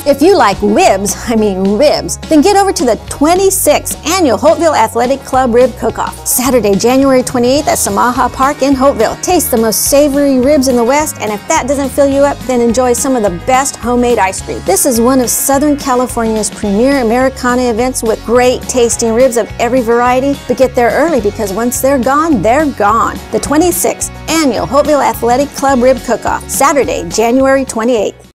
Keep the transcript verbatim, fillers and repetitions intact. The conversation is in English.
If you like ribs, I mean ribs, then get over to the twenty-sixth Annual Holtville Athletic Club Rib Cook-Off, Saturday, January twenty-eighth at Samaha Park in Holtville. Taste the most savory ribs in the West, and if that doesn't fill you up, then enjoy some of the best homemade ice cream. This is one of Southern California's premier Americana events with great tasting ribs of every variety, but get there early because once they're gone, they're gone. The twenty-sixth Annual Holtville Athletic Club Rib Cook-Off, Saturday, January twenty-eighth.